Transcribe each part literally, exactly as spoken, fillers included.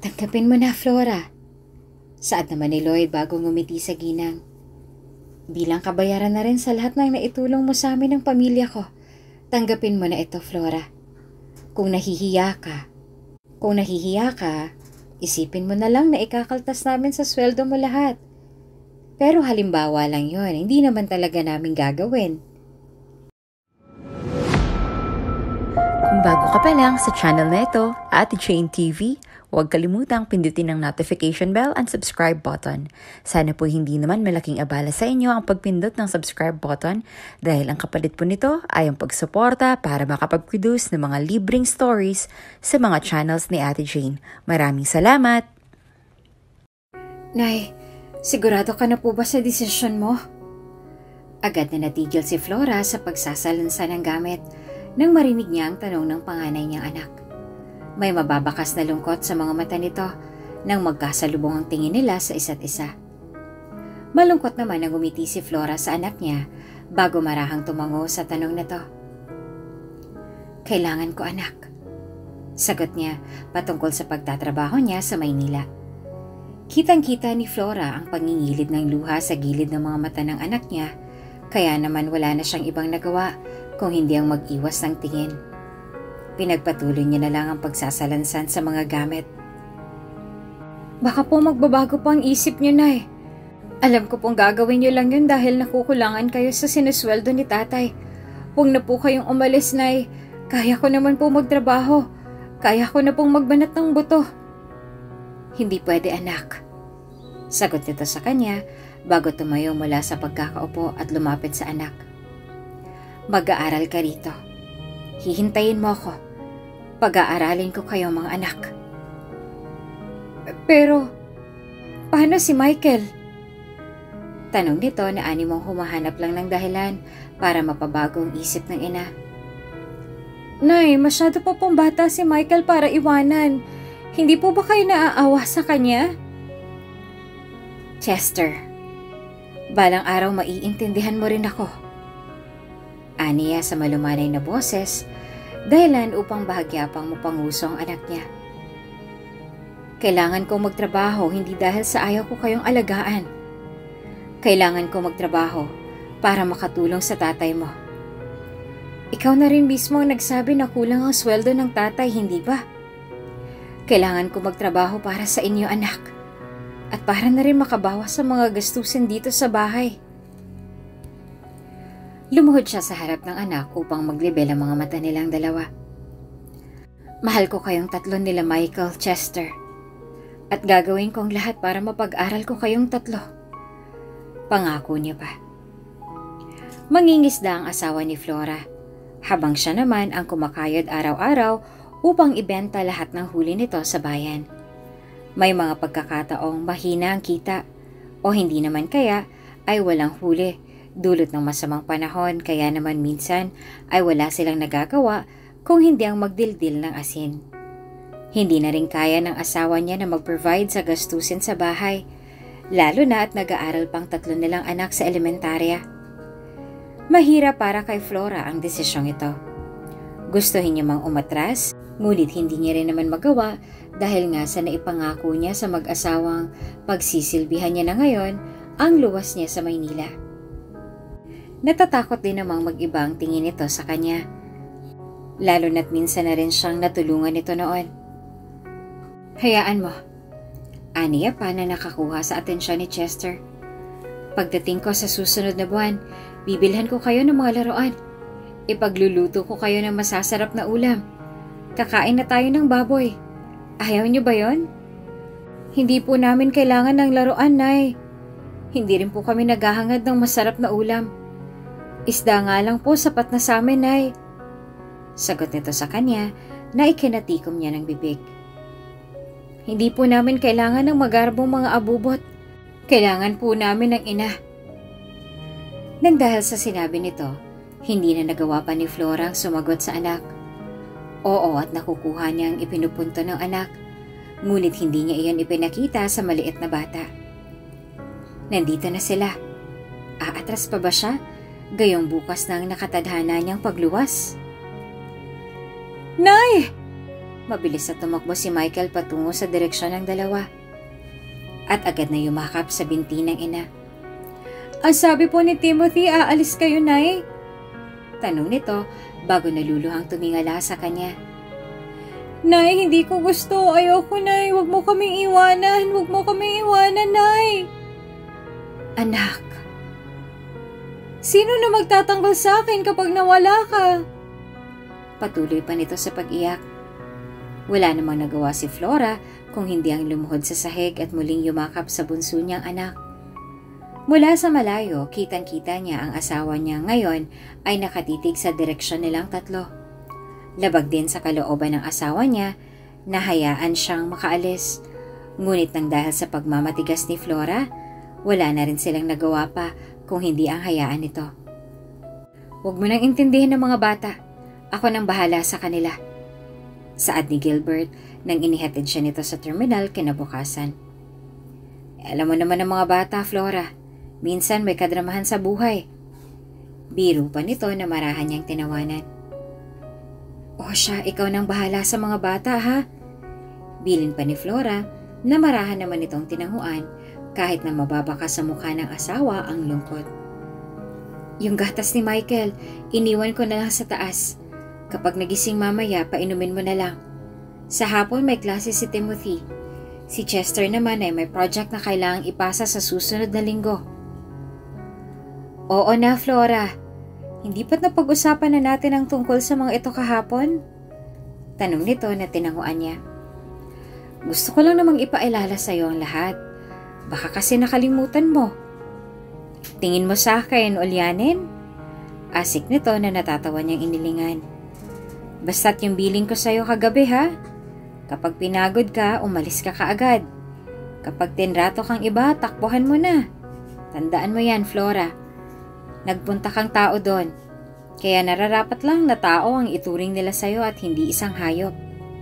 Tanggapin mo na, Flora. Saad naman ni Lloyd bago ngumiti sa ginang. Bilang kabayaran na rin sa lahat ng naitulong mo sa amin ng pamilya ko, tanggapin mo na ito, Flora. Kung nahihiya ka, kung nahihiya ka, isipin mo na lang na ikakaltas namin sa sweldo mo lahat. Pero halimbawa lang yon, hindi naman talaga namin gagawin. Kung bago ka pa lang sa channel na ito, Ate Jane T V, huwag kalimutang pindutin ang notification bell and subscribe button. Sana po hindi naman malaking abala sa inyo ang pagpindot ng subscribe button dahil ang kapalit po nito ay ang pagsuporta para makapag-produce ng mga libreng stories sa mga channels ni Ate Jane. Maraming salamat! Nay, sigurado ka na po ba sa desisyon mo? Agad na natigil si Flora sa pagsasalansa ng gamit nang marinig niya ang tanong ng panganay niyang anak. May mababakas na lungkot sa mga mata nito nang magkasalubong ang tingin nila sa isa't isa. Malungkot naman na ngumiti si Flora sa anak niya bago marahang tumango sa tanong nito. Kailangan ko, anak. Sagot niya patungkol sa pagtatrabaho niya sa Maynila. Kitang-kita ni Flora ang pangingilid ng luha sa gilid ng mga mata ng anak niya, kaya naman wala na siyang ibang nagawa kung hindi ang mag-iwas ng tingin. Pinagpatuloy niya na lang ang pagsasalansan sa mga gamit. Baka po magbabago po ang isip niyo, Nay. Alam ko pong gagawin niyo lang yun dahil nakukulangan kayo sa sinusweldo ni Tatay. Huwag na po kayong umalis, Nay. Kaya ko naman po magtrabaho. Kaya ko na pong magbanat ng buto. Hindi pwede, anak. Sagot nito sa kanya bago tumayo mula sa pagkakaupo at lumapit sa anak. Mag-aaral ka rito. Hihintayin mo ako. Pag-aaralin ko kayo, mga anak. Pero, paano si Michael? Tanong nito na animong humahanap lang ng dahilan para mapabago ang isip ng ina. Nay, masyado pa pong bata si Michael para iwanan. Hindi po ba kayo naaawa sa kanya? Chester, balang araw maiintindihan mo rin ako. Aniya sa malumanay na boses, dahilan upang bahagya pang mapanguso ang anak niya. Kailangan ko magtrabaho hindi dahil sa ayaw ko kayong alagaan. Kailangan ko magtrabaho para makatulong sa tatay mo. Ikaw na rin mismo ang nagsabi na kulang ang sweldo ng tatay, hindi ba? Kailangan ko magtrabaho para sa inyo, anak. At para na rin makabawas sa mga gastusin dito sa bahay. Lumuhod siya sa harap ng anak upang maglibel ang mga mata nilang dalawa. Mahal ko kayong tatlo nila, Michael, Chester. At gagawin ko ang lahat para mapag-aral ko kayong tatlo. Pangako niya pa. Mangingisda ang asawa ni Flora, habang siya naman ang kumakayod araw-araw upang ibenta lahat ng huli nito sa bayan. May mga pagkakataong mahina ang kita o hindi naman kaya ay walang huli dulot ng masamang panahon, kaya naman minsan ay wala silang nagagawa kung hindi ang magdildil ng asin. Hindi na rin kaya ng asawa niya na mag-provide sa gastusin sa bahay, lalo na at nag-aaral pang tatlo nilang anak sa elementarya. Mahirap para kay Flora ang desisyong ito. Gustuhin niya mang umatras, ngunit hindi niya rin naman magawa dahil nga sa naipangako niya sa mag-asawang pagsisilbihan niya na ngayon ang luwas niya sa Maynila. Natatakot din namang mag-iba ang tingin nito sa kanya, lalo na't minsan na rin siyang natulungan nito noon. Hayaan mo. Aniya pa na nakakuha sa atensyon ni Chester. Pagdating ko sa susunod na buwan, bibilhan ko kayo ng mga laruan. Ipagluluto ko kayo ng masasarap na ulam. Kakain na tayo ng baboy. Ayaw niyo ba yon? Hindi po namin kailangan ng laruan, Nay. Hindi rin po kami naghahangad ng masarap na ulam. Isda nga lang po sapat na sa amin, Nay. Sagot nito sa kanya na ikinatikom niya ng bibig. Hindi po namin kailangan ng magarbong mga abubot. Kailangan po namin ng ina. Nang dahil sa sinabi nito, hindi na nagawa pa ni Flora ang sumagot sa anak. Oo, at nakukuha niya ang ipinupunto ng anak, ngunit hindi niya iyon ipinakita sa maliit na bata. Nandito na sila. Aatras pa ba siya? Gayong bukas na ang nakatadhana niyang pagluwas. Nay! mabilis na tumakbo si Michael patungo sa direksyon ng dalawa. At agad na yumakap sa binti ng ina. Ang sabi po ni Timothy, aalis kayo, Nay? Tanong nito bago naluluhang tumingala sa kanya. Nay, hindi ko gusto. Ayoko, Nay. Huwag mo kaming iwanan. Huwag mo kaming iwanan, Nay. Anak, sino na magtatanggol sa akin kapag nawala ka? Patuloy pa nito sa pag-iyak. Wala namang nagawa si Flora kung hindi ang lumuhod sa sahig at muling yumakap sa bunso niyang anak. Mula sa malayo, kitang-kita niya ang asawa niya ngayon ay nakatitig sa direksyon nilang tatlo. Labag din sa kalooban ng asawa niya na hayaan siyang makaalis. Ngunit nang dahil sa pagmamatigas ni Flora, wala na rin silang nagawa pa kung hindi ang hayaan nito. Huwag mo nang intindihin ng mga bata. Ako nang bahala sa kanila. Saad ni Gilbert nang inihatid siya nito sa terminal kinabukasan. Alam mo naman ng mga bata, Flora. Minsan may kadramahan sa buhay. Biro pa nito na marahan niyang tinawanan. O siya, ikaw nang bahala sa mga bata, ha? Bilin pa ni Flora na marahan naman itong tinanguan kahit na mababa ka sa mukha ng asawa ang lungkot. Yung gatas ni Michael, iniwan ko na lang sa taas. Kapag nagising mamaya, painumin mo na lang. Sa hapon may klase si Timothy. Si Chester naman ay may project na kailangang ipasa sa susunod na linggo. Oo na, Flora. Hindi ba't napag-usapan na natin ang tungkol sa mga ito kahapon? Tanong nito na tinanguan niya. Gusto ko lang namang ipailala sa iyo ang lahat. Baka kasi nakalimutan mo. Tingin mo sa akin, ulyanin? Asik nito na natatawa niyang inilingan. Basta't yung billing ko sa'yo kagabi, ha? Kapag pinagod ka, umalis ka kaagad. Kapag tinrato kang iba, takbuhan mo na. Tandaan mo yan, Flora. Nagpunta kang tao doon. Kaya nararapat lang na tao ang ituring nila sa'yo at hindi isang hayop.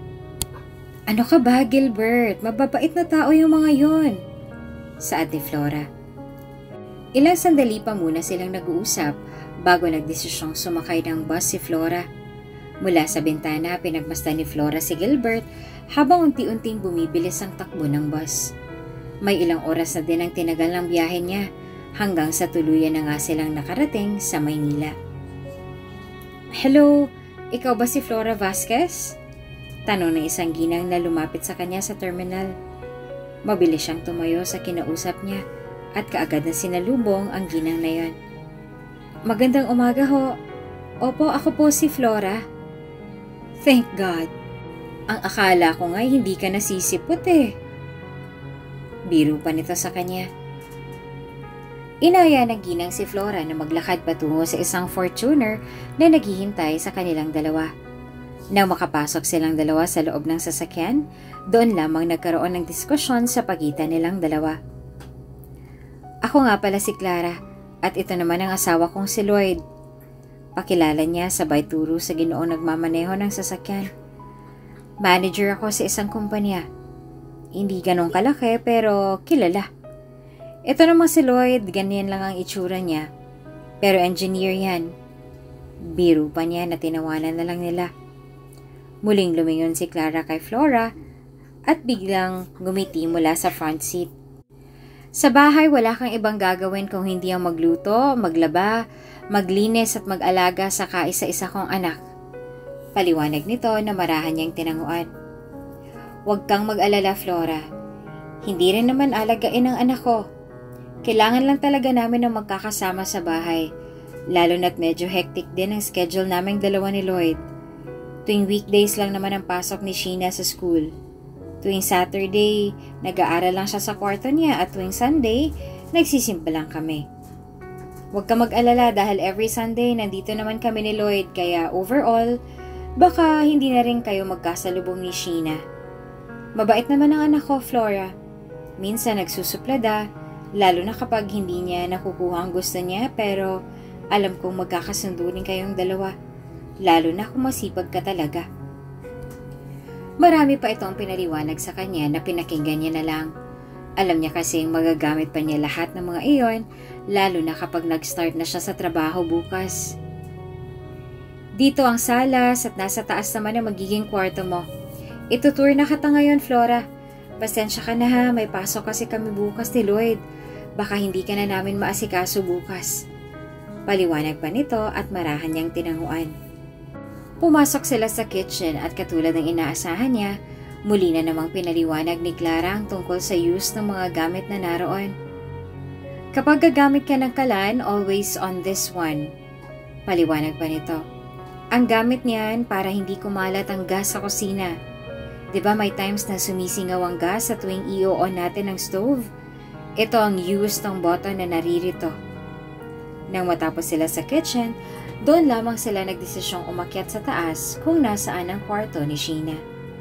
Ano ka ba, Gilbert? Mababait na tao yung mga yon. Saad ni Flora. Ilang sandali pa muna silang nag-uusap bago nagdesisyong sumakay ng bus si Flora. Mula sa bintana, pinagmasdan ni Flora si Gilbert habang unti-unting bumibilis ang takbo ng bus. May ilang oras na din ang tinagal ng biyahe niya hanggang sa tuluyan na nga silang nakarating sa Maynila. Hello, ikaw ba si Flora Vasquez? Tanong ng isang ginang na lumapit sa kanya sa terminal. Mabilis siyang tumayo sa kinausap niya at kaagad na sinalubong ang ginang na yon. Magandang umaga ho. Opo, ako po si Flora. Thank God. Ang akala ko nga hindi ka nasisipot eh. Biro pa nito sa kanya. Inaya ng ginang si Flora na maglakad patungo sa isang Fortuner na naghihintay sa kanilang dalawa. Nang makapasok silang dalawa sa loob ng sasakyan, doon lamang nagkaroon ng diskusyon sa pagitan nilang dalawa. Ako nga pala si Clara at ito naman ang asawa kong si Lloyd. Pakilala niya sabay turo sa ginoong nagmamaneho ng sasakyan. Manager ako sa isang kumpanya. Hindi ganong kalaki pero kilala. Ito naman si Lloyd, ganyan lang ang itsura niya. Pero engineer yan. Biro pa niya na tinawanan na lang nila. Muling lumingon si Clara kay Flora at biglang ngumiti mula sa front seat. Sa bahay wala kang ibang gagawin kung hindi ang magluto, maglaba, maglinis at mag-alaga sa kaisa-isa kong anak. Paliwanag nito na marahan niyang tinanguan. Huwag kang mag-alala, Flora. Hindi rin naman alagain ang anak ko. Kailangan lang talaga namin ng magkakasama sa bahay, lalo na't medyo hectic din ang schedule naming dalawa ni Lloyd. Tuwing weekdays lang naman ang pasok ni Sheena sa school. Tuwing Saturday, nag-aaral lang siya sa kwarto niya at tuwing Sunday, nagsisimba lang kami. Huwag ka mag-alala dahil every Sunday nandito naman kami ni Lloyd kaya overall, baka hindi na rin kayo magkasalubong ni Sheena. Mabait naman ang anak ko, Flora. Minsan nagsusuplada, lalo na kapag hindi niya nakukuha ang gusto niya pero alam kong magkakasundo rin kayong dalawa. Lalo na kung masipag ka talaga. Marami pa itong pinaliwanag sa kanya na pinakinggan niya na lang. Alam niya kasing magagamit pa niya lahat ng mga iyon, lalo na kapag nag-start na siya sa trabaho bukas. Dito ang salas at nasa taas naman ang magiging kwarto mo. Itutour na kita ngayon, Flora. Pasensya ka na ha, may pasok kasi kami bukas ni Lloyd. Baka hindi ka na namin maasikaso bukas. Paliwanag pa nito at marahan niyang tinanguan. Pumasok sila sa kitchen at katulad ng inaasahan niya, muli na namang pinaliwanag ni Clara ang tungkol sa use ng mga gamit na naroon. Kapag gagamit ka ng kalan, always on this one. Paliwanag pa nito. Ang gamit niyan para hindi kumalat ang gas sa kusina. Diba may times na sumisingaw ang gas sa tuwing i-on natin ang stove? Ito ang use ng button na naririto. Nang matapos sila sa kitchen, doon lamang sila nagdesisyong umakyat sa taas kung nasaan ang kwarto ni Sheena.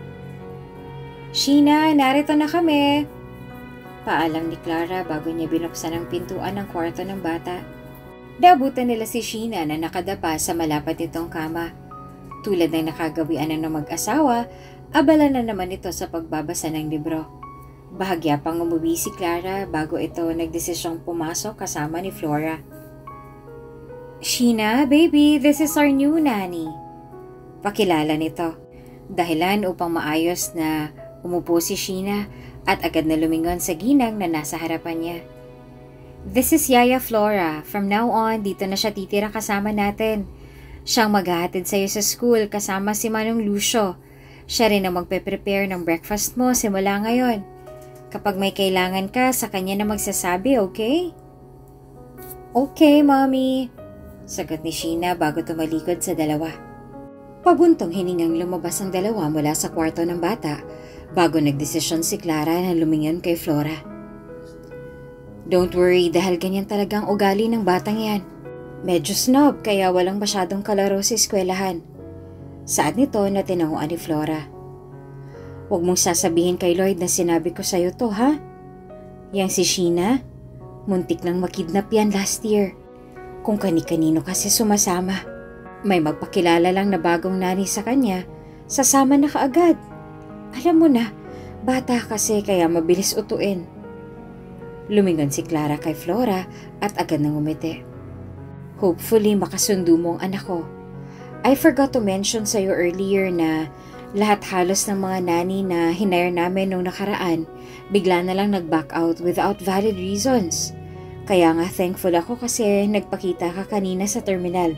Sheena, narito na kami! Paalam ni Clara bago niya binuksan ang pintuan ng kwarto ng bata. Dabutan nila si Sheena na nakadapa sa malapat nitong kama. Tulad ng nakagawian ng mag-asawa, abala na naman ito sa pagbabasa ng libro. Bahagya pang umuwi si Clara bago ito nagdesisyong pumasok kasama ni Flora. Sheena, baby, this is our new nanny. Pakilala nito. Dahilan upang maayos na umupo si Sheena at agad na lumingon sa ginang na nasa harapan niya. This is Yaya Flora. From now on, dito na siya titira kasama natin. Siyang maghahatid sa'yo sa school kasama si Manong Lucio. Siya rin ang magpe-prepare ng breakfast mo simula ngayon. Kapag may kailangan ka, sa kanya na magsasabi, okay? Okay, Mommy. Sagot ni Sheena bago tumalikod sa dalawa. Pabuntong hiningang lumabas ang dalawa mula sa kwarto ng bata bago nagdesisyon si Clara na lumingon kay Flora. Don't worry dahil ganyan talagang ugali ng batang yan. Medyo snob kaya walang masyadong kalaro sa eskwelahan. Saad nito na tinanguan ni Flora. Huwag mong sasabihin kay Lloyd na sinabi ko sa'yo to ha? Yang si Sheena, muntik nang makidnap yan last year. Kung kani-kanino kasi sumasama. May magpakilala lang na bagong nani sa kanya, sasama na kaagad. Alam mo na, bata kasi kaya mabilis utuin. Lumingon si Clara kay Flora at agad nang umiti. Hopefully makasundo mo ang anak ko. I forgot to mention sa'yo earlier na lahat halos ng mga nani na hinire namin nung nakaraan bigla na lang nag-back out without valid reasons. Kaya nga thankful ako kasi nagpakita ka kanina sa terminal.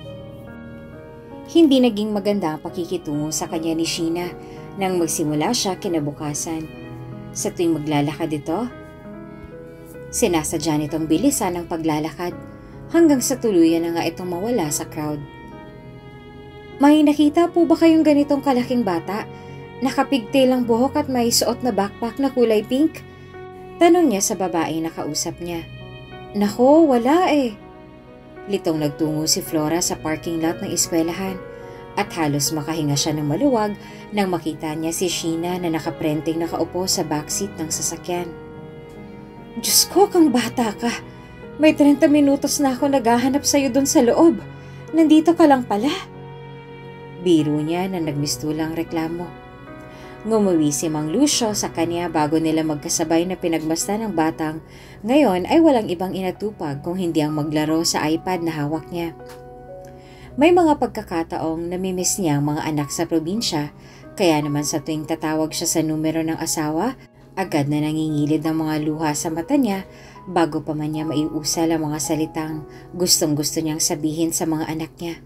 Hindi naging maganda ang pakikitungo sa kanya ni Sheena nang magsimula siya kinabukasan. Sa tuwing maglalakad ito, sinasadya nitong bilisan ang paglalakad hanggang sa tuluyan na nga itong mawala sa crowd. May nakita po ba kayong ganitong kalaking bata? Nakapigtail ang buhok at may suot na backpack na kulay pink? Tanong niya sa babae na kausap niya. Nako, wala eh. Litong nagtungo si Flora sa parking lot ng eskwelahan at halos makahinga siya ng maluwag nang makita niya si Sheena na nakaprenting nakaupo sa backseat ng sasakyan. Diyos ko, kang bata ka. May thirty minutos na ako naghahanap sa'yo dun sa loob. Nandito ka lang pala. Biro niya na nagmistulang reklamo. Ngumuwi si Mang Lucio sa kanya bago nila magkasabay na pinagmasdan ng batang. Ngayon ay walang ibang inatupag kung hindi ang maglaro sa iPad na hawak niya. May mga pagkakataong namimiss niya ang mga anak sa probinsya, kaya naman sa tuwing tatawag siya sa numero ng asawa, agad na nangingilid ng mga luha sa mata niya bago pa man niya maiusal ang mga salitang gustong gusto niyang sabihin sa mga anak niya.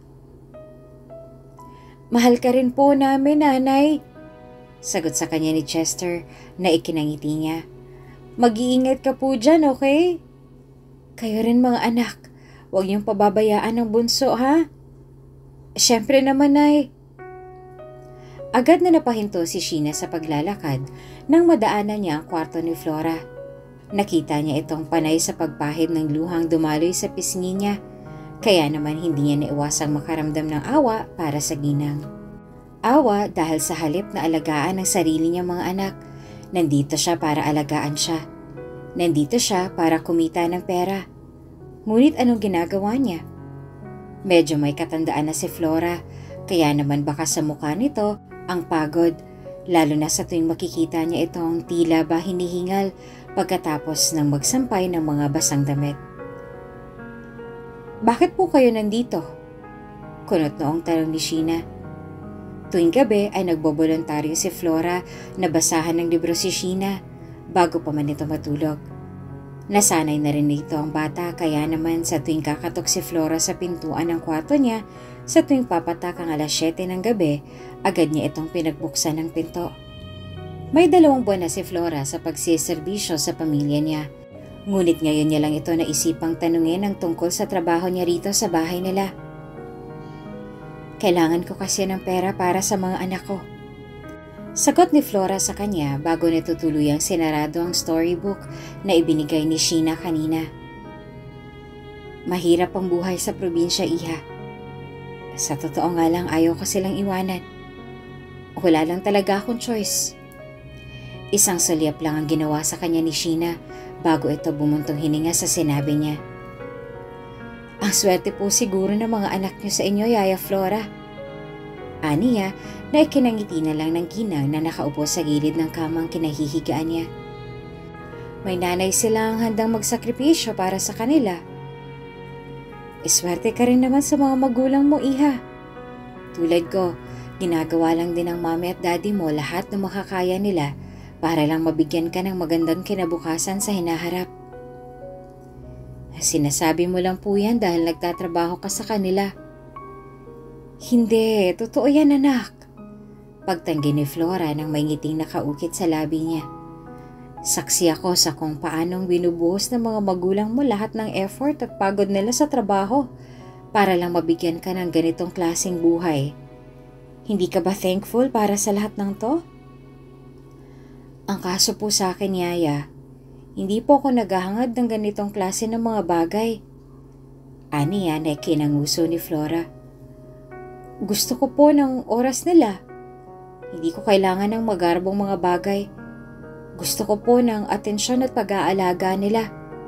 Mahal ka rin po namin, nanay. Sagot sa kanya ni Chester na ikinangiti niya. Mag-iingat ka po dyan, okay? Kayo rin mga anak, huwag niyong pababayaan ang bunso, ha? Siyempre naman, nay. Agad na napahinto si Sheena sa paglalakad nang madaanan niya ang kwarto ni Flora. Nakita niya itong panay sa pagpahid ng luhang dumaloy sa pisngi niya, kaya naman hindi niya naiwasang makaramdam ng awa para sa ginang. Awa dahil sa halip na alagaan ang sarili niyang mga anak, nandito siya para alagaan siya. Nandito siya para kumita ng pera. Ngunit anong ginagawa niya? Medyo may katandaan na si Flora, kaya naman baka sa mukha nito ang pagod, lalo na sa tuwing makikita niya itong tila ba hinihingal pagkatapos ng magsampay ng mga basang damit. Bakit po kayo nandito? Kunot noong tanong ni Sheena. Tuwing gabi ay nagbobolontaryo si Flora na basahan ng libro si Sheena bago pa man ito matulog. Nasanay na rin nito ang bata kaya naman sa tuwing kakatok si Flora sa pintuan ng kwarto niya, sa tuwing papatak ang alas siyete ng gabi, agad niya itong pinagbuksan ng pinto. May dalawang buwan na si Flora sa pagsiservisyo sa pamilya niya. Ngunit ngayon niya lang ito naisipang tanungin ang tungkol sa trabaho niya rito sa bahay nila. Kailangan ko kasi ng pera para sa mga anak ko. Sagot ni Flora sa kanya bago natutuluyang sinarado ang storybook na ibinigay ni Sheena kanina. Mahirap ang buhay sa probinsya, Iha. Sa totoo nga lang ayaw ko silang iwanan. Wala lang talaga akong choice. Isang sulyap lang ang ginawa sa kanya ni Sheena bago ito bumuntong hininga sa sinabi niya. Ang swerte po siguro ng mga anak niyo sa inyo, Yaya Flora. Aniya na ikinangiti na lang ng ginang na nakaupo sa gilid ng kamang kinahihigaan niya. May nanay silang handang magsakripisyo para sa kanila. Iswerte ka rin naman sa mga magulang mo, Iha. Tulad ko, ginagawa lang din ng mami at daddy mo lahat ng makakaya nila para lang mabigyan ka ng magandang kinabukasan sa hinaharap. Sinasabi mo lang po yan dahil nagtatrabaho ka sa kanila. Hindi, totoo yan anak. Pagtanggi ni Flora nang may ngiting nakaukit sa labi niya. Saksi ako sa kung paanong binubuhos ng mga magulang mo lahat ng effort at pagod nila sa trabaho para lang mabigyan ka ng ganitong klaseng buhay. Hindi ka ba thankful para sa lahat ng to? Ang kaso po sa akin, Yaya, hindi po ako naghahangad ng ganitong klase ng mga bagay. Ani yan ay kinanguso ni Flora. Gusto ko po ng oras nila. Hindi ko kailangan ng magarbong mga bagay. Gusto ko po ng atensyon at pag-aalaga nila.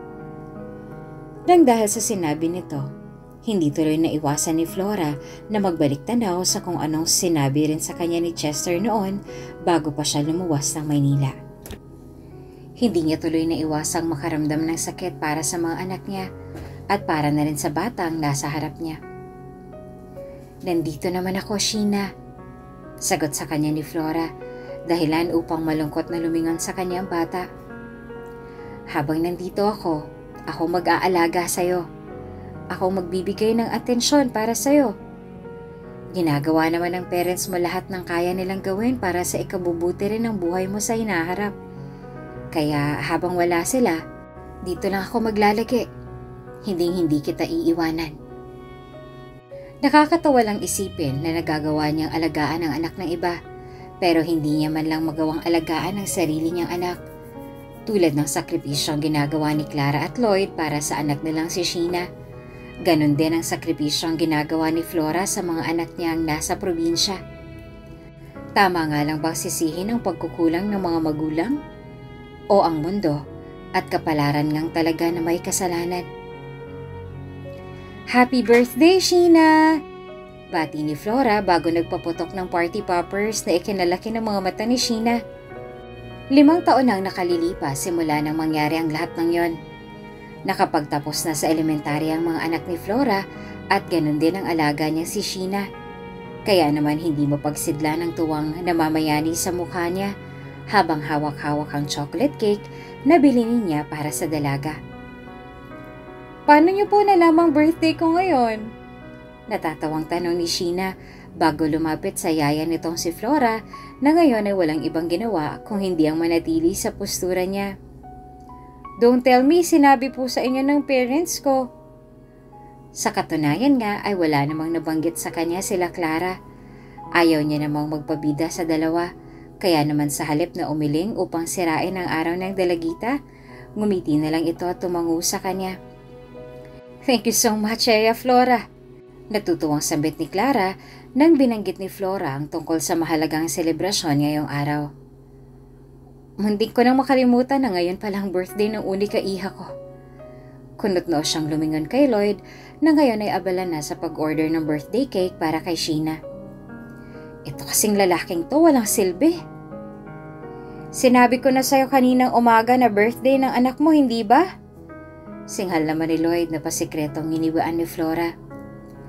Nang dahil sa sinabi nito, hindi tuloy na iwasan ni Flora na magbalik tanaw sa kung anong sinabi rin sa kanya ni Chester noon bago pa siya lumuwas ng Maynila. Hindi niya tuloy na iwasang makaramdam ng sakit para sa mga anak niya at para na rin sa batang nasa harap niya. Nandito naman ako, Sheena. Sagot sa kanya ni Flora, dahilan upang malungkot na lumingon sa kanya ang bata. Habang nandito ako, ako mag-aalaga sa'yo. Ako magbibigay ng atensyon para sa'yo. Ginagawa naman ng parents mo lahat ng kaya nilang gawin para sa ikabubuti rin ng buhay mo sa hinaharap. Kaya habang wala sila, dito lang ako maglalagi. Hinding-hindi kita iiwanan. Nakakatawa lang isipin na nagagawa niyang alagaan ang anak ng iba, pero hindi niya man lang magawang alagaan ang sarili niyang anak. Tulad ng sakripisyong ginagawa ni Clara at Lloyd para sa anak nilang si Sheena. Ganon din ang sakripisyong ginagawa ni Flora sa mga anak niyang nasa probinsya. Tama nga lang bang sisihin ang pagkukulang ng mga magulang? O ang mundo at kapalaran ngang talaga na may kasalanan? Happy birthday, Sheena! Bati ni Flora bago nagpaputok ng party poppers na ikinalaki ng mga mata ni Sheena. Limang taon nang nakalilipas simula nang mangyari ang lahat ng yon. Nakapagtapos na sa elementarya ang mga anak ni Flora at ganun din ang alaga niya si Sheena. Kaya naman hindi mapagsidla ng tuwang namamayani sa mukha niya habang hawak-hawak ang chocolate cake na bilhin niya para sa dalaga. Paano niyo po nalamang birthday ko ngayon? Natatawang tanong ni Sheena bago lumapit sa yaya nitong si Flora na ngayon ay walang ibang ginawa kung hindi ang manatili sa postura niya. Don't tell me, sinabi po sa inyo ng parents ko. Sa katunayan nga ay wala namang nabanggit sa kanya sila Clara. Ayaw niya namang magpabida sa dalawa, kaya naman sa halip na umiling upang sirain ang araw ng dalagita, ngumiti na lang ito at tumango sa kanya. Thank you so much, Yaya Flora. Natutuwang sambit ni Clara nang binanggit ni Flora ang tungkol sa mahalagang selebrasyon ngayong araw. Muntik ko nang makalimutan na ngayon palang birthday ng unika iha ko. Kunot-noo siyang lumingon kay Lloyd na ngayon ay abala na sa pag-order ng birthday cake para kay Sheena. Ito kasing lalaking to walang silbi. Sinabi ko na sa'yo kaninang umaga na birthday ng anak mo, hindi ba? Singhal naman ni Lloyd na pasikretong iniwaan ni Flora.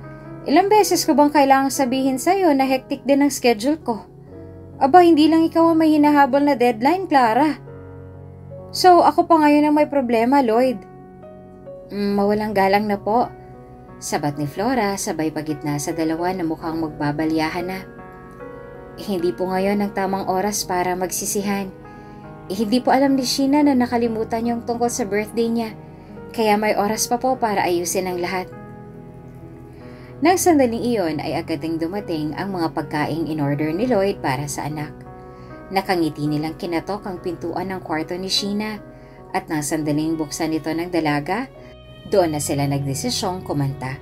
Ilang beses ko bang kailangang sabihin sa'yo na hectic din ang schedule ko? Aba, hindi lang ikaw ang may hinahabol na deadline, Clara. So, ako pa ngayon ang may problema, Lloyd. Mm, mawalang galang na po. Sabat ni Flora sabay pagitna sa dalawa na mukhang magbabalyahan na. Eh, hindi po ngayon ang tamang oras para magsisihan. Eh, hindi po alam ni Sheena na nakalimutan yung tungkol sa birthday niya. Kaya may oras pa po para ayusin ang lahat. Nang sandaling iyon ay agad ding dumating ang mga pagkaing in-order ni Lloyd para sa anak. Nakangiti nilang kinatok ang pintuan ng kwarto ni Sheena at nang sandaling buksan ito ng dalaga, doon na sila nagdesisyong kumanta.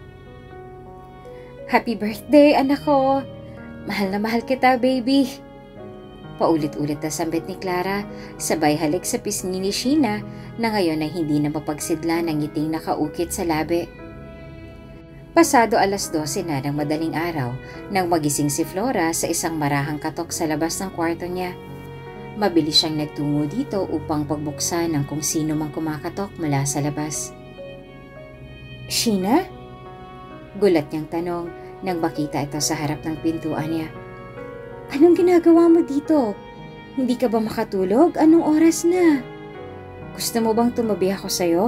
Happy birthday, anak ko! Mahal na mahal kita, baby! Paulit-ulit na sambit ni Clara, sabay halik sa pisngi ni Sheena na ngayon ay hindi na mapagsidla ng ngiting nakaukit sa labi. Pasado alas dose na ng madaling araw nang magising si Flora sa isang marahang katok sa labas ng kwarto niya. Mabilis siyang nagtungo dito upang pagbuksan ng kung sino mang kumakatok mula sa labas. Sheena? Gulat niyang tanong nang makita ito sa harap ng pintuan niya. Anong ginagawa mo dito? Hindi ka ba makatulog? Anong oras na? Gusto mo bang tumabi ako sa'yo?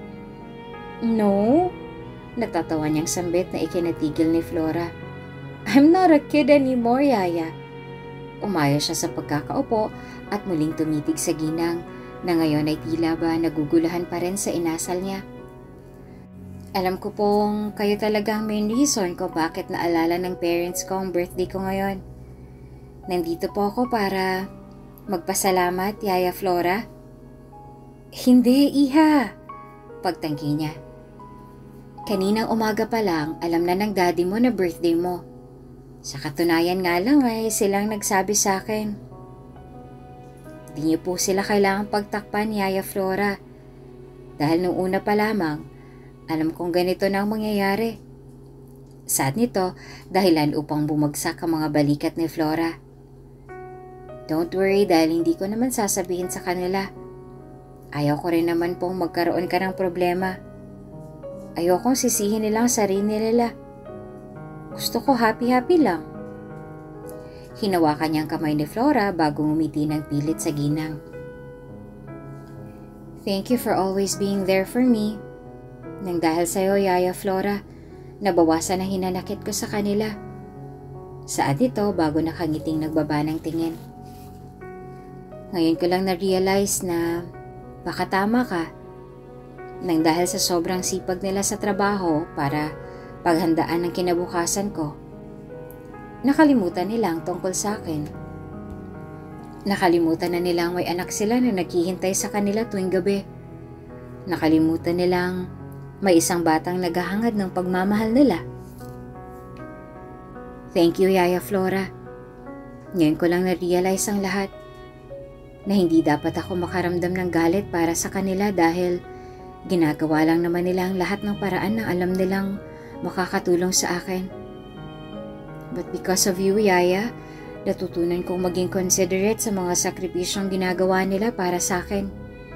No. Natatawa niyang sambit na ikinatigil ni Flora. I'm not a kid anymore, Yaya. Umayo siya sa pagkakaupo at muling tumitig sa ginang na ngayon ay tila ba nagugulahan pa rin sa inasal niya. Alam ko pong kayo talaga ang main reason ko bakit naalala ng parents ko ang birthday ko ngayon. Nandito po ako para magpasalamat, Yaya Flora. Hindi, Iha. Pagtanggi niya. Kaninang umaga pa lang, alam na ng daddy mo na birthday mo. Sa katunayan nga lang ay silang nagsabi sa akin. Di niyo po sila kailangang pagtakpan, Yaya Flora. Dahil nung una pa lamang, alam kong ganito na ang mangyayari. Sad nito, dahilan upang bumagsak ang mga balikat ni Flora. Don't worry dahil hindi ko naman sasabihin sa kanila. Ayaw ko rin naman pong magkaroon ka ng problema. Ayokong sisihin nila ang sarili nila. Gusto ko happy-happy lang. Hinawakan niya ang kamay ni Flora bago ngumiti ng pilit sa ginang. Thank you for always being there for me. Nang dahil sa'yo, Yaya Flora, nabawasan ang hinanakit ko sa kanila. Saad ito bago nakangiting nagbaba ng tingin. Ngayon ko lang na-realize na baka tama ka. Nang dahil sa sobrang sipag nila sa trabaho para paghandaan ang kinabukasan ko, nakalimutan nila ang tungkol sa akin. Nakalimutan na nilang may anak sila na naghihintay sa kanila tuwing gabi. Nakalimutan nilang may isang batang naghahangad ng pagmamahal nila. Thank you, Yaya Flora. Ngayon ko lang na-realize ang lahat. Na hindi dapat ako makaramdam ng galit para sa kanila dahil ginagawa lang naman nila ang lahat ng paraan na alam nilang makakatulong sa akin. But because of you, Yaya, natutunan kong maging considerate sa mga sakripisyong ginagawa nila para sa akin.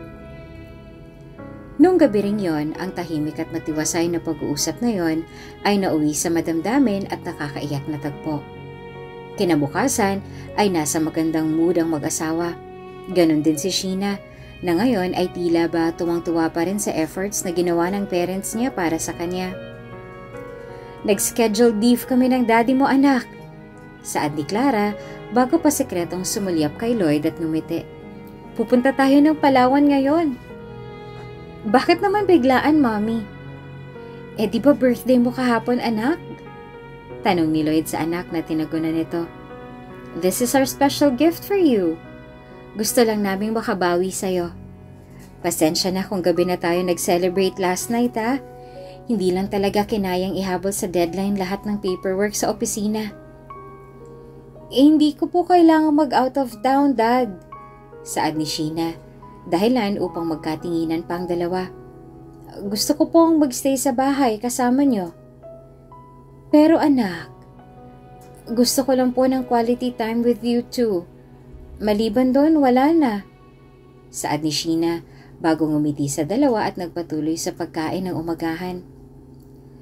Noong gabi ring yon, ang tahimik at matiwasay na pag-uusap na yon ay nauwi sa madamdamin at nakakaiyak na tagpo. Kinabukasan ay nasa magandang mood ang mag-asawa. Ganon din si Sheena, na ngayon ay tila ba tuwang-tuwa pa rin sa efforts na ginawa ng parents niya para sa kanya. Nag-schedule leave kami ng daddy mo, anak. Saad ni Clara bago pa sekretong sumulyap kay Lloyd at ngumiti. Pupunta tayo ng Palawan ngayon. Bakit naman biglaan, Mommy? Eh di ba birthday mo kahapon, anak? Tanong ni Lloyd sa anak na tinagunan nito. This is our special gift for you. Gusto lang naming makabawi sa'yo. Pasensya na kung gabi na tayo nag-celebrate last night, ha? Hindi lang talaga kinayang ihabol sa deadline lahat ng paperwork sa opisina. Eh, hindi ko po kailangang mag-out of town, Dad. Saad ni Sheena, dahilan upang magkatinginan pa ang dalawa. Gusto ko pong magstay sa bahay kasama nyo. Pero anak, gusto ko lang po ng quality time with you too. Maliban doon, wala na. Saad ni Sheena bago ngumiti sa dalawa at nagpatuloy sa pagkain ng umagahan.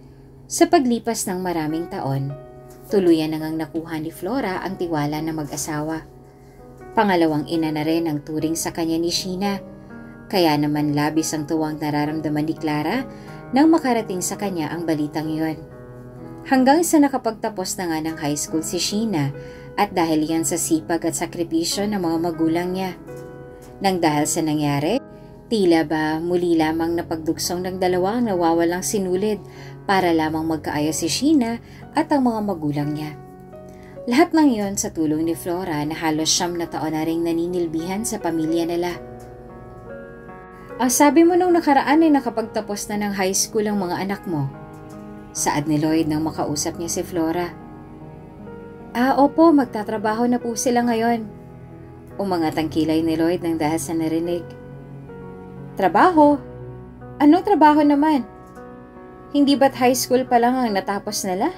Sa paglipas ng maraming taon, tuluyan na ngang nakuha ni Flora ang tiwala ng mag-asawa. Pangalawang ina na rin ang turing sa kanya ni Sheena, kaya naman labis ang tuwang nararamdaman ni Clara nang makarating sa kanya ang balitang yon. Hanggang sa nakapagtapos na nga ng high school si Sheena, at dahil yan sa sipag at sakripisyo ng mga magulang niya. Nang dahil sa nangyari, tila ba muli lamang napagdugsong ng dalawa ang nawawalang sinulid para lamang magkaayos si Sheena at ang mga magulang niya. Lahat ng iyon sa tulong ni Flora na halos siyam na taon na ring naninilbihan sa pamilya nila. Ang sabi mo nung nakaraan ay nakapagtapos na ng high school ang mga anak mo. Saad ni Lloyd nang makausap niya si Flora. Ah, opo, magtatrabaho na po sila ngayon. Umangat ang kilay ni Lloyd nang dahil sa narinig. Trabaho? Anong trabaho naman? Hindi ba't high school pa lang ang natapos nila?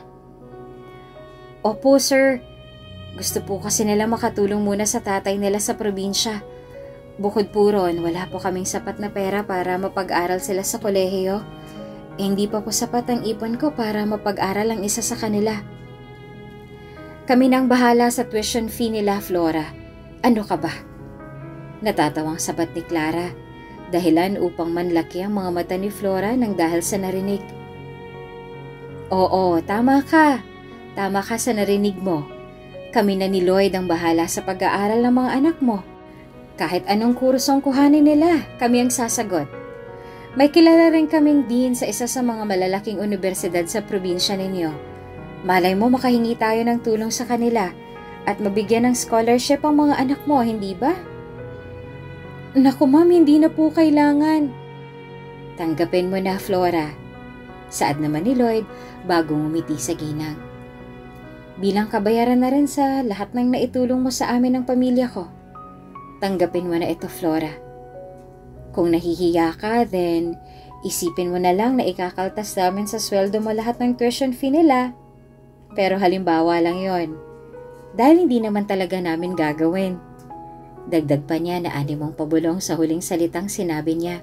Opo, sir. Gusto po kasi nila makatulong muna sa tatay nila sa probinsya. Bukod po ron, wala po kaming sapat na pera para mapag-aral sila sa kolehiyo. Eh, hindi pa po sapat ang ipon ko para mapag-aral ang isa sa kanila. Kami nang bahala sa tuition fee nila, Flora. Ano ka ba? Natatawang sabat ni Clara, dahilan upang manlaki ang mga mata ni Flora nang dahil sa narinig. Oo, tama ka. Tama ka sa narinig mo. Kami na ni Lloyd ang bahala sa pag-aaral ng mga anak mo. Kahit anong kursong kuhanin nila, kami ang sasagot. May kilala rin kaming dean sa isa sa mga malalaking universidad sa probinsya ninyo. Malay mo makahingi tayo ng tulong sa kanila at mabigyan ng scholarship ang mga anak mo, hindi ba? Naku ma'am, hindi na po kailangan. Tanggapin mo na, Flora. Saad naman ni Lloyd bago ngumiti sa ginang. Bilang kabayaran na rin sa lahat ng naitulong mo sa amin ng pamilya ko. Tanggapin mo na ito, Flora. Kung nahihiya ka, then isipin mo na lang na ikakaltas namin sa sweldo mo lahat ng tuition fee nila. Pero halimbawa lang yon, dahil hindi naman talaga namin gagawin. Dagdag pa niya na animong pabulong sa huling salitang sinabi niya.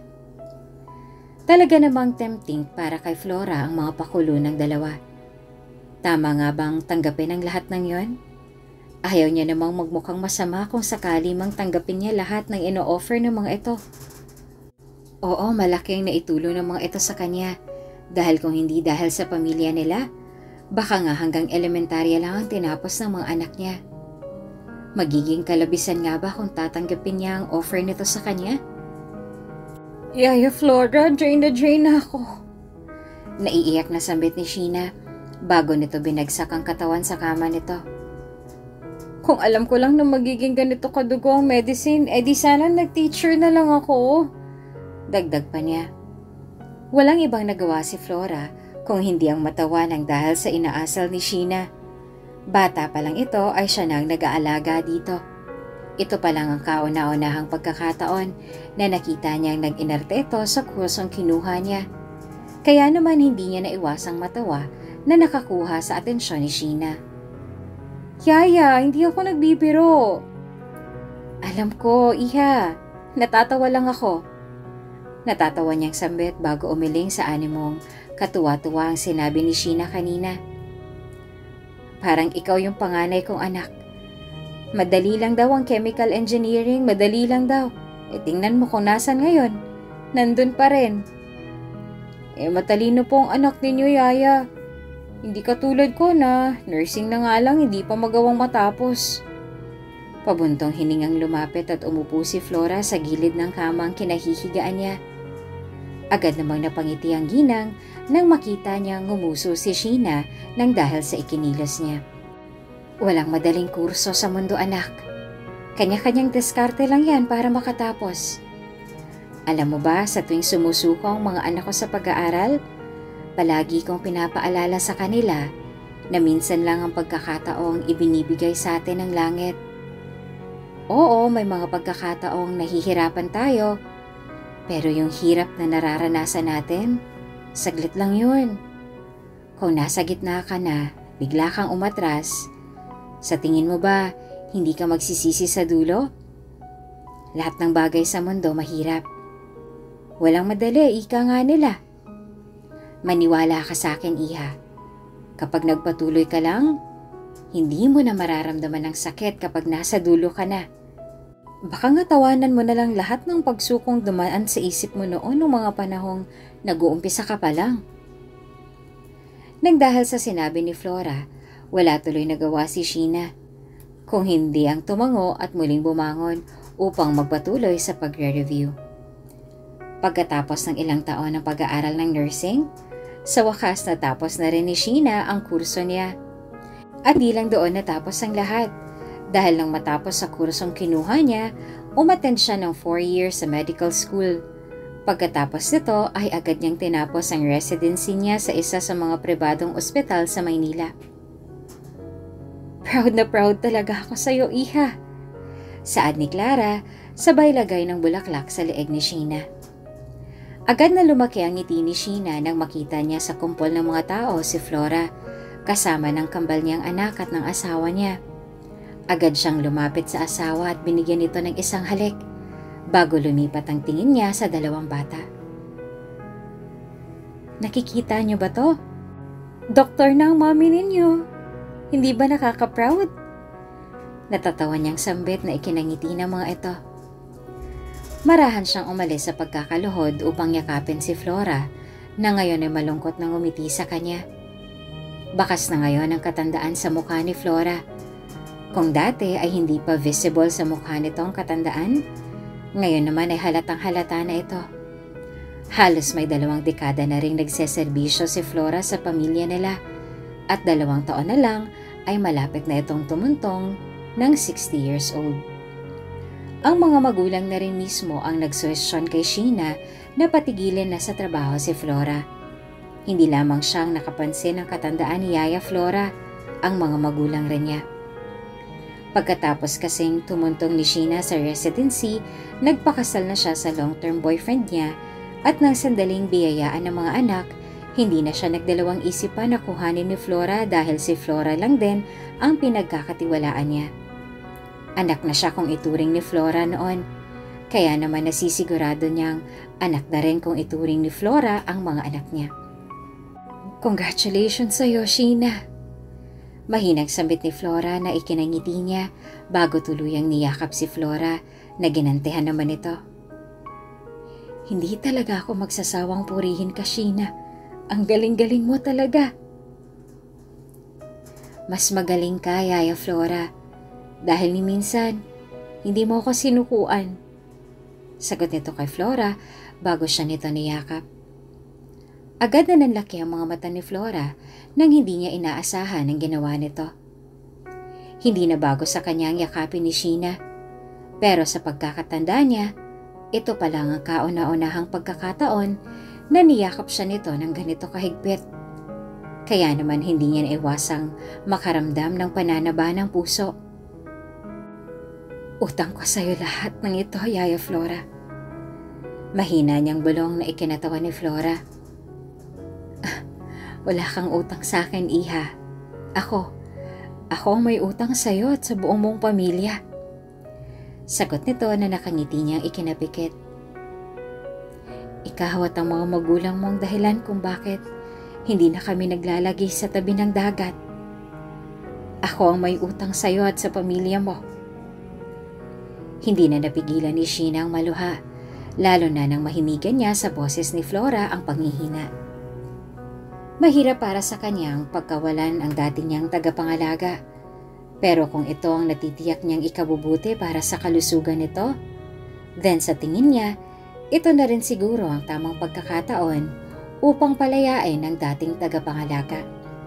Talaga namang tempting para kay Flora ang mga pakulo ng dalawa. Tama nga bang tanggapin ang lahat ng yon? Ayaw niya namang magmukhang masama kung sakali mang tanggapin niya lahat ng ino-offer ng mga ito. Oo, malaki ang naitulong ng mga ito sa kanya. Dahil kung hindi dahil sa pamilya nila, baka nga hanggang elementarya lang ang tinapos ng mga anak niya. Magiging kalabisan nga ba kung tatanggapin niya ang offer nito sa kanya? Yaya Flora, drain na drain na ako. Naiiyak na sambit ni Sheena bago nito binagsak ang katawan sa kama nito. Kung alam ko lang na magiging ganito kadugo ang medicine, edi sana nag-teacher na lang ako. Dagdag pa niya. Walang ibang nagawa si Flora kung hindi ang matawa ng dahil sa inaasal ni Sheena. Bata pa lang ito ay siya nang nag-aalaga dito. Ito pa lang ang kauna-unahang pagkakataon na nakita niyang nag-inarte ito sa kursong kinuha niya. Kaya naman hindi niya naiwasang matawa na nakakuha sa atensyon ni Sheena. Yaya, hindi ako nagbibiro. Alam ko, iha. Natatawa lang ako. Natatawa niyang sambit bago umiling sa animong katuwa-tuwa ang sinabi ni Sheena kanina. Parang ikaw yung panganay kong anak. Madali lang daw ang chemical engineering, madali lang daw. E tingnan mo kung nasan ngayon. Nandun pa rin. Eh matalino po ang anak ninyo, Yaya. Hindi katulad ko na nursing na nga lang hindi pa magawang matapos. Pabuntong hiningang lumapit at umupo si Flora sa gilid ng kama ang kinahihigaan niya. Agad namang napangiti ang ginang nang makita niyang ngumuso si Sheena nang dahil sa ikinilos niya. Walang madaling kurso sa mundo, anak. Kanya-kanyang diskarte lang yan para makatapos. Alam mo ba, sa tuwing sumusuko ang mga anak ko sa pag-aaral, palagi kong pinapaalala sa kanila na minsan lang ang pagkakataong ibinibigay sa atin ng langit. Oo, may mga pagkakataong nahihirapan tayo, pero yung hirap na nararanasan natin, saglit lang yun. Kung nasa gitna ka na, bigla kang umatras, sa tingin mo ba, hindi ka magsisisi sa dulo? Lahat ng bagay sa mundo mahirap. Walang madali, ika nga nila. Maniwala ka sa akin, Iha. Kapag nagpatuloy ka lang, hindi mo na mararamdaman ng sakit kapag nasa dulo ka na. Baka nga tawanan mo na lang lahat ng pagsukong dumaan sa isip mo noon ng mga panahong nag-uumpisa ka pa lang. Nang dahil sa sinabi ni Flora, wala tuloy nagawa si Sheena, kung hindi ang tumango at muling bumangon upang magpatuloy sa pagre-review. Pagkatapos ng ilang taon ng pag-aaral ng nursing, sa wakas natapos na rin ni Sheena ang kurso niya. At di lang doon natapos ang lahat. Dahil nang matapos sa kursong kinuha niya, umattend siya ng four years sa medical school. Pagkatapos nito ay agad niyang tinapos ang residency niya sa isa sa mga pribadong ospital sa Maynila. Proud na proud talaga ako sa iyo, Iha. Saad ni Clara, sabay lagay ng bulaklak sa leeg ni Sheena. Agad na lumaki ang ngiti ni Sheena nang makita niya sa kumpol ng mga tao si Flora, kasama ng kambal niyang anak at ng asawa niya. Agad siyang lumapit sa asawa at binigyan ito ng isang halik, bago lumipat ang tingin niya sa dalawang bata. Nakikita niyo ba to? Doktor na ang mami ninyo. Hindi ba nakaka-proud? Natatawa niyang sambit na ikinangiti ng mga ito. Marahan siyang umalis sa pagkakaluhod upang yakapin si Flora, na ngayon ay malungkot nang umiti sa kanya. Bakas na ngayon ang katandaan sa mukha ni Flora. Kung dati ay hindi pa visible sa mukha nito ang katandaan, ngayon naman ay halatang halata na ito. Halos may dalawang dekada na ring nagseserbisyo si Flora sa pamilya nila, at dalawang taon na lang ay malapit na itong tumuntong ng sixty years old. Ang mga magulang na rin mismo ang nagsuwestyon kay Sheena na patigilin na sa trabaho si Flora. Hindi lamang siyang nakapansin ng katandaan ni Yaya Flora, ang mga magulang rin niya. Pagkatapos kasing tumuntong ni Sheena sa residency, nagpakasal na siya sa long-term boyfriend niya, at nang sandaling biyayaan ng mga anak, hindi na siya nagdalawang isip pa na kuhanin ni Flora dahil si Flora lang din ang pinagkakatiwalaan niya. Anak na siya kung ituring ni Flora noon, kaya naman nasisigurado niyang anak na rin kung ituring ni Flora ang mga anak niya. Congratulations sa'yo, Sheena! Mahinang sambit ni Flora na ikinangiti niya bago tuluyang niyakap si Flora na ginantihan naman ito. Hindi talaga ako magsasawang purihin ka, Sheena. Ang galing-galing mo talaga. Mas magaling ka, Yaya Flora. Dahil ni minsan, hindi mo ako sinukuan. Sagot nito kay Flora bago siya nito niyakap. Agad na nanlaki ang mga mata ni Flora nang hindi niya inaasahan ang ginawa nito. Hindi na bago sa kanyang yakapin ni Sheena, pero sa pagkakatanda niya, ito pa lang ang kauna-unahang pagkakataon na niyakap siya nito ng ganito kahigpit. Kaya naman hindi niya naiwasang makaramdam ng pananaba ng puso. Utang ko sa iyo lahat ng ito, Yaya Flora. Mahina niyang bulong na ikinatawa ni Flora. Wala kang utang sa akin, Iha. Ako, ako ang may utang sa iyo at sa buong mong pamilya. Sagot nito na nakangiti niyang ikinapikit. Ikaw at ang mga magulang mong dahilan kung bakit hindi na kami naglalagi sa tabi ng dagat. Ako ang may utang sa iyo at sa pamilya mo. Hindi na napigilan ni Sheena ang maluha, lalo na nang mahimigan niya sa boses ni Flora ang panghihina. Mahirap para sa kanyang pagkawalan ang dati niyang tagapangalaga, pero kung ito ang natitiyak niyang ikabubuti para sa kalusugan nito, then sa tingin niya, ito na rin siguro ang tamang pagkakataon upang palayain ang dating tagapangalaga.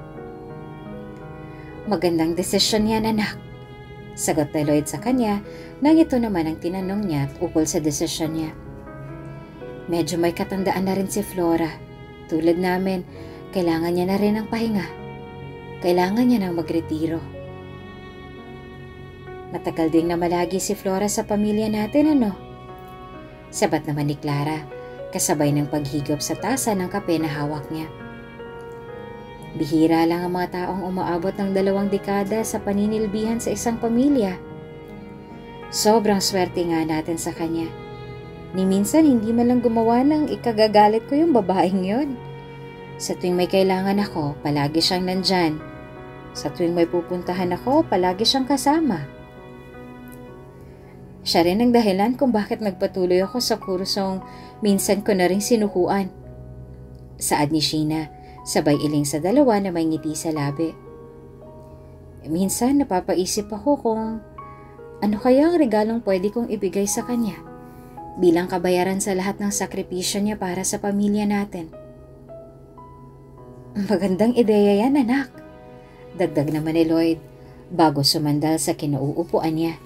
Magandang desisyon yan, anak. Sagot ni Lloyd sa kanya nang ito naman ang tinanong niya ukol sa desisyon niya. Medyo may katandaan na rin si Flora. Tulad namin, kailangan niya na rin ng pahinga. Kailangan niya nang magretiro. Matagal ding namalagi si Flora sa pamilya natin, ano? Sabat naman ni Clara, kasabay ng paghigop sa tasa ng kape na hawak niya. Bihira lang ang mga taong umaabot ng dalawang dekada sa paninilbihan sa isang pamilya. Sobrang swerte nga natin sa kanya. Ni minsan hindi man lang gumawa ng ikagagalit ko yung babaeng yon. Sa tuwing may kailangan ako, palagi siyang nandyan. Sa tuwing may pupuntahan ako, palagi siyang kasama. Siya rin ang dahilan kung bakit nagpatuloy ako sa kursong minsan ko na rin sinukuan. Saad ni Sheena, sabay iling sa dalawa na may ngiti sa labi. Minsan napapaisip ako kung ano kaya ang regalong pwede kong ibigay sa kanya bilang kabayaran sa lahat ng sakripisyo niya para sa pamilya natin. Magandang ideya yan, anak. Dagdag naman ni Lloyd bago sumandal sa kinauupuan niya.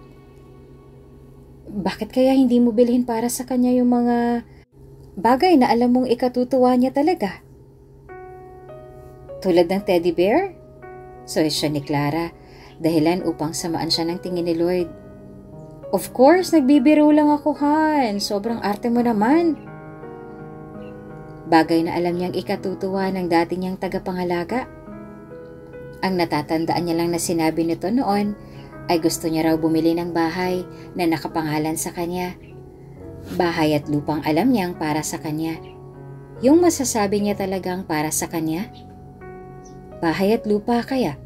Bakit kaya hindi mo bilhin para sa kanya yung mga bagay na alam mong ikatutuwa niya talaga? Tulad ng teddy bear? Suwestyon ni Clara, dahilan upang samaan siya ng tingin ni Lloyd. Of course, nagbibiro lang ako, Han. Sobrang arte mo naman. Bagay na alam niyang ikatutuwa ng dati niyang tagapangalaga. Ang natatandaan niya lang na sinabi nito noon ay gusto niya raw bumili ng bahay na nakapangalan sa kanya. Bahay at lupang alam niyang para sa kanya. Yung masasabi niya talagang para sa kanya? Bahay at lupa kaya?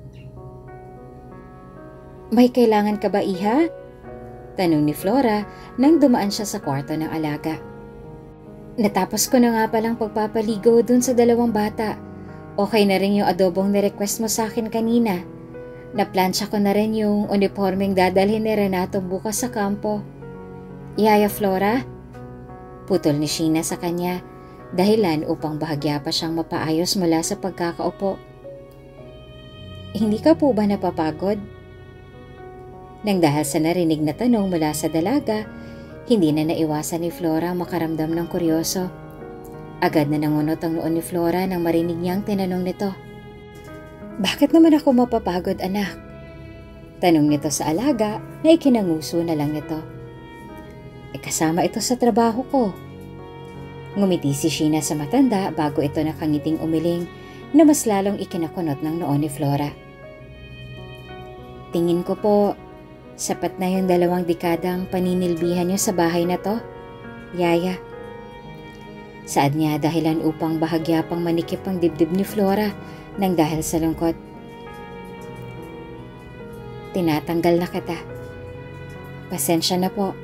May kailangan ka ba, iha? Tanong ni Flora nang dumaan siya sa kwarto ng alaga. Natapos ko na nga palang pagpapaligo dun sa dalawang bata. Okay na rin yung adobong ni-request mo sa akin kanina. Naplansya ko na rin yung uniformeng dadalhin ni Renato bukas sa kampo. Yaya Flora? Putol ni Sheena sa kanya, dahilan upang bahagya pa siyang mapaayos mula sa pagkakaupo. Hindi ka po ba napapagod? Nang dahil sa narinig na tanong mula sa dalaga, hindi na naiwasan ni Flora makaramdam ng kuryoso. Agad na nangunot ang noon ni Flora nang marinig niyang tinanong nito. Bakit naman ako mapapagod, anak? Tanong nito sa alaga na ikinanguso na lang nito. E kasama ito sa trabaho ko. Ngumiti si Sheena sa matanda bago ito nakangiting umiling na mas lalong ikinakunot ng noon ni Flora. Tingin ko po, sapat na yung dalawang dekadang paninilbihan niyo sa bahay na to, Yaya. Saad niya dahilan upang bahagya pang manikip ang dibdib ni Flora nang dahil sa lungkot. Tinatanggal na kita. Pasensya na po.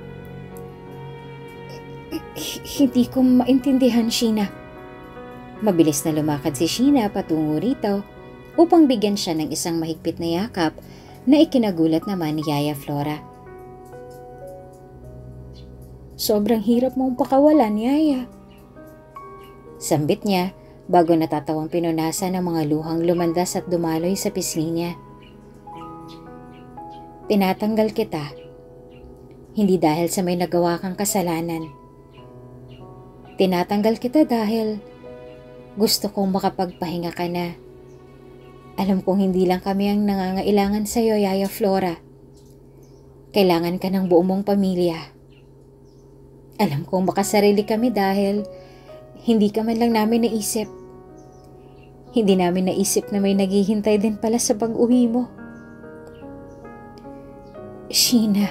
Hindi ko maintindihan, Sheena. Mabilis na lumakad si Sheena patungo rito upang bigyan siya ng isang mahigpit na yakap na ikinagulat naman ni Yaya Flora. Sobrang hirap mong pakawalan, Yaya. Sambit niya bago natatawang pinunasan ng mga luhang lumandas at dumaloy sa pisngi niya. Tinatanggal kita, hindi dahil sa may nagawa kang kasalanan. Tinatanggal kita dahil gusto kong makapagpahinga ka na. Alam kong hindi lang kami ang nangangailangan sa iyo, Yaya Flora. Kailangan ka ng buong mong pamilya. Alam kong makasarili kami dahil hindi ka man lang namin naisip. Hindi namin naisip na may naghihintay din pala sa pag-uwi mo. Sheena,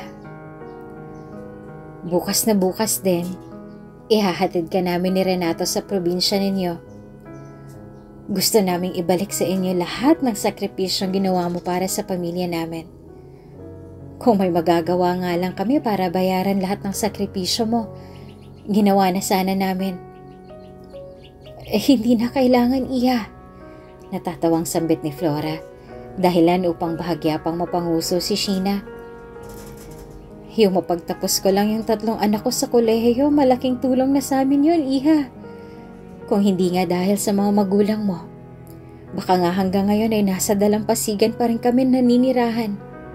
bukas na bukas din, ihahatid ka namin ni Renato sa probinsya ninyo. Gusto naming ibalik sa inyo lahat ng sakripisyong ginawa mo para sa pamilya namin. Kung may magagawa nga lang kami para bayaran lahat ng sakripisyo mo, ginawa na sana namin. Eh, hindi na kailangan, iya. Natatawang sambit ni Flora, dahilan upang bahagya pang mapanguso si Sheena. Yung mapagtapos ko lang yung tatlong anak ko sa kolehiyo, malaking tulong na sa amin yun, iha. Kung hindi nga dahil sa mga magulang mo, baka nga hanggang ngayon ay nasa dalampasigan pa rin kami naninirahan.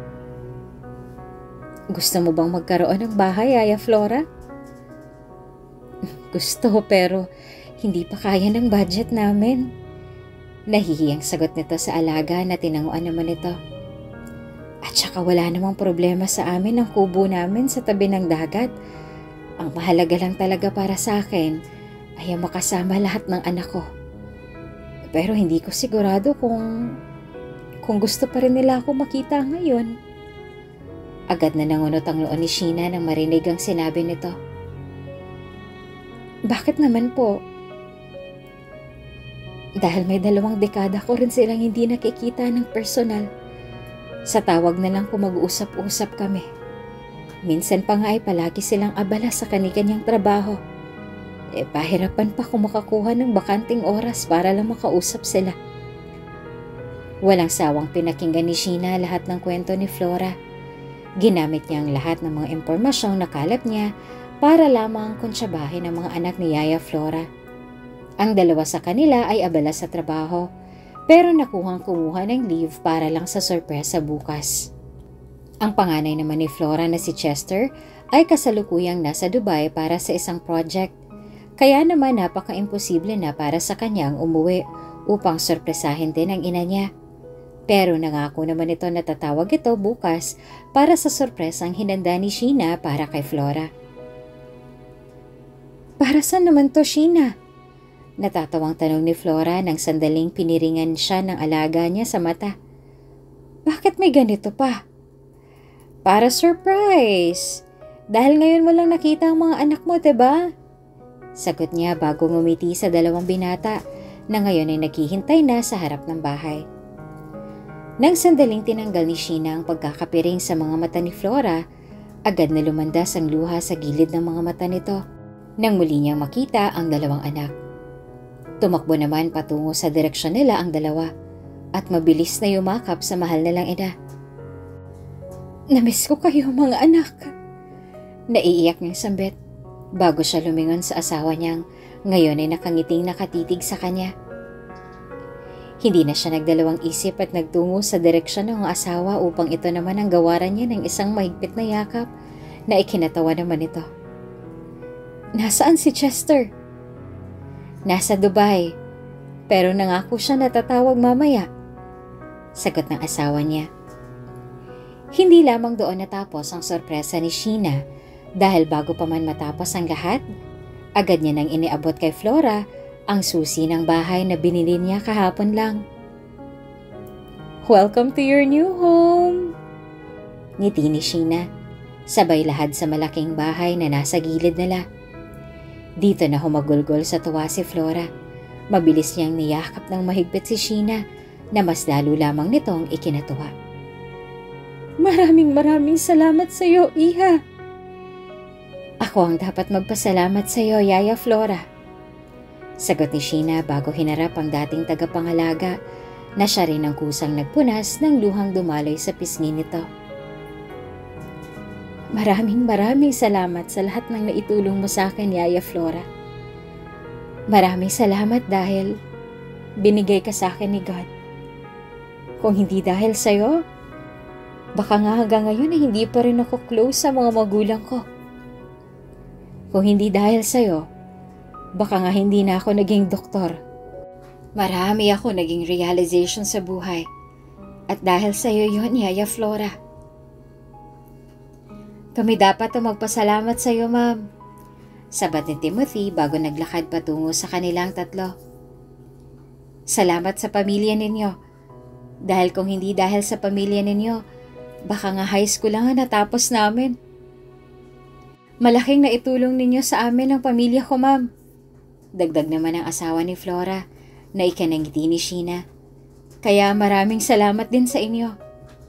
Gusto mo bang magkaroon ng bahay, Yaya Flora? Gusto, pero hindi pa kaya ng budget namin. Nahihiyang sagot nito sa alaga na tinanguan naman ito. At saka wala namang problema sa amin ang kubo namin sa tabi ng dagat. Ang mahalaga lang talaga para sa akin ay ang makasama lahat ng anak ko. Pero hindi ko sigurado kung kung gusto pa rin nila ako makita ngayon. Agad na nangunot ang noon ni Sheena nang marinig ang sinabi nito. Bakit naman po? Dahil may dalawang dekada ko rin silang hindi nakikita ng personal. Sa tawag na lang kung mag-uusap-usap kami. Minsan pa nga ay palagi silang abala sa kani-kanyang trabaho. Eh, pahirapan pa kung makakuha ng bakanting oras para lang makausap sila. Walang sawang pinakinggan ni Sheena lahat ng kwento ni Flora. Ginamit niya ang lahat ng mga impormasyong nakalap niya para lamang kuntsabahin ang mga anak ni Yaya Flora. Ang dalawa sa kanila ay abala sa trabaho, pero nakuhang kumuha ng leave para lang sa sorpresa bukas. Ang panganay naman ni Flora na si Chester ay kasalukuyang nasa Dubai para sa isang project, kaya naman napaka-imposible na para sa kanyang umuwi upang sorpresahin din ang ina niya. Pero nangako naman ito na tatawag ito bukas para sa sorpresang hinanda ni Sheena para kay Flora. Para saan naman to, Sheena? Natatawang tanong ni Flora nang sandaling piniringan siya ng alaga niya sa mata. Bakit may ganito pa? Para surprise! Dahil ngayon mo lang nakita ang mga anak mo, diba? Sagot niya bago ngumiti sa dalawang binata na ngayon ay naghihintay na sa harap ng bahay. Nang sandaling tinanggal ni Sheena ang pagkakapiring sa mga mata ni Flora, agad na lumandas ang luha sa gilid ng mga mata nito nang muli niyang makita ang dalawang anak. Tumakbo naman patungo sa direksyon nila ang dalawa at mabilis na yumakap sa mahal nilang ina. Namiss ko kayo mga anak. Naiiyak niyang sambit bago siya lumingon sa asawa niyang ngayon ay nakangiting nakatitig sa kanya. Hindi na siya nagdalawang isip at nagtungo sa direksyon ng asawa upang ito naman ang gawaran niya ng isang mahigpit na yakap na ikinatawa naman ito. Nasaan si Chester? Nasa Dubai, pero nangako siya na tatawag mamaya. Sagot ng asawa niya. Hindi lamang doon natapos ang sorpresa ni Sheena dahil bago pa man matapos ang lahat, agad niya nang iniabot kay Flora ang susi ng bahay na binili niya kahapon lang. Welcome to your new home! Ngiti ni Sheena, sabay lahad sa malaking bahay na nasa gilid nila. Dito na humagulgol sa tuwa si Flora. Mabilis niyang niyakap ng mahigpit si Sheena na mas lalo lamang nitong ikinatuwa. Maraming maraming salamat sa iyo, Iha. Ako ang dapat magpasalamat sa iyo, Yaya Flora. Sagot ni Sheena bago hinarap ang dating tagapangalaga na siya rin ang kusang nagpunas ng luhang dumaloy sa pisngi nito. Maraming maraming salamat sa lahat ng naitulong mo sa akin, Yaya Flora. Maraming salamat dahil binigay ka sa akin ni God. Kung hindi dahil sa'yo, baka nga hanggang ngayon ay hindi pa rin ako close sa mga magulang ko. Kung hindi dahil sa'yo, baka nga hindi na ako naging doktor. Marami ako naging realization sa buhay. At dahil sa'yo yun, Yaya Flora. Kami dapat ang magpasalamat sa iyo, ma'am. Sabat ni Timothy bago naglakad patungo sa kanilang tatlo. Salamat sa pamilya ninyo. Dahil kung hindi dahil sa pamilya ninyo, baka nga high school lang ang natapos namin. Malaking naitulong ninyo sa amin ang pamilya ko, ma'am. Dagdag naman ang asawa ni Flora na ikanangiti ni Sheena. Kaya maraming salamat din sa inyo.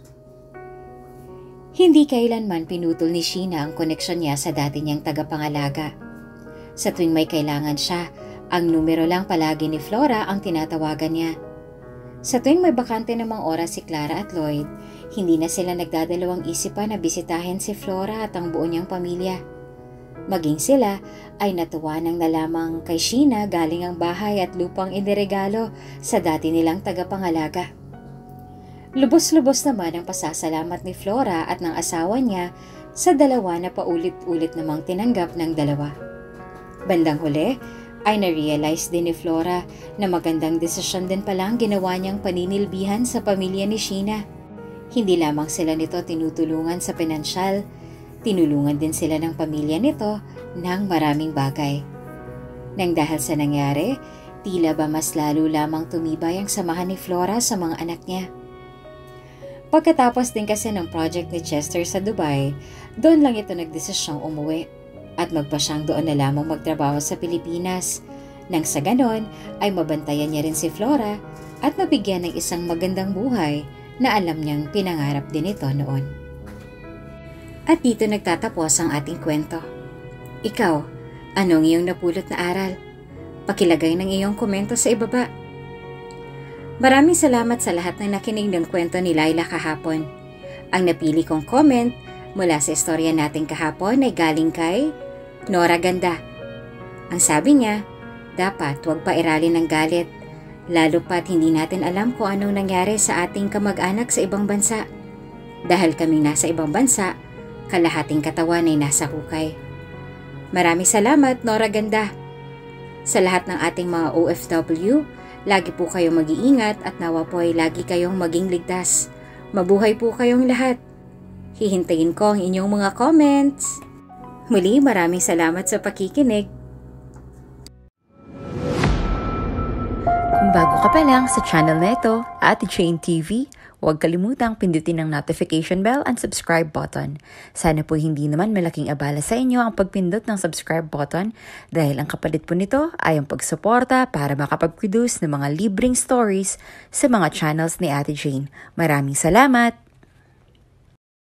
Hindi kailanman pinutol ni Sheena ang koneksyon niya sa dati niyang tagapangalaga. Sa tuwing may kailangan siya, ang numero lang palagi ni Flora ang tinatawagan niya. Sa tuwing may bakante namang oras si Clara at Lloyd, hindi na sila nagdadalawang isip pa na bisitahin si Flora at ang buo niyang pamilya. Maging sila ay natuwa nang nalamang kay Sheena galing ang bahay at lupang iniregalo sa dati nilang tagapangalaga. Lubos-lubos naman ang pasasalamat ni Flora at ng asawa niya sa dalawa na paulit-ulit namang tinanggap ng dalawa. Bandang huli ay na-realize din ni Flora na magandang desisyon din palang ginawa niyang paninilbihan sa pamilya ni Sheena. Hindi lamang sila nito tinutulungan sa pinansyal, tinulungan din sila ng pamilya nito ng maraming bagay. Nang dahil sa nangyari, tila ba mas lalo lamang tumibay ang samahan ni Flora sa mga anak niya. Pagkatapos din kasi ng project ni Chester sa Dubai, doon lang ito nagdesisyong umuwi at magpa siyang doon na lamang magtrabaho sa Pilipinas Nang sa ganon ay mabantayan niya rin si Flora at mabigyan ng isang magandang buhay na alam niyang pinangarap din ito noon. At dito nagtatapos ang ating kwento. Ikaw, anong iyong napulot na aral? Pakilagay ng iyong komento sa ibaba. Maraming salamat sa lahat ng nakinig ng kwento ni Laila kahapon. Ang napili kong comment mula sa istorya natin kahapon ay galing kay Nora Ganda. Ang sabi niya, dapat huwag pairalin ng galit, lalo pat hindi natin alam kung anong nangyari sa ating kamag-anak sa ibang bansa. Dahil kaming nasa ibang bansa, kalahating katawan ay nasa hukay. Maraming salamat, Nora Ganda. Sa lahat ng ating mga O F W, lagi po kayong mag-iingat at nawa po ay lagi kayong maging ligtas. Mabuhay po kayong lahat. Hihintayin ko ang inyong mga comments. Muli, maraming salamat sa pakikinig. Kung bago ka pa lang sa channel na ito, Ate Jane T V, huwag kalimutang pindutin ang notification bell and subscribe button. Sana po hindi naman malaking abala sa inyo ang pagpindot ng subscribe button dahil ang kapalit po nito ay ang pagsuporta para makapag-produce ng mga libreng stories sa mga channels ni Ate Jane. Maraming salamat!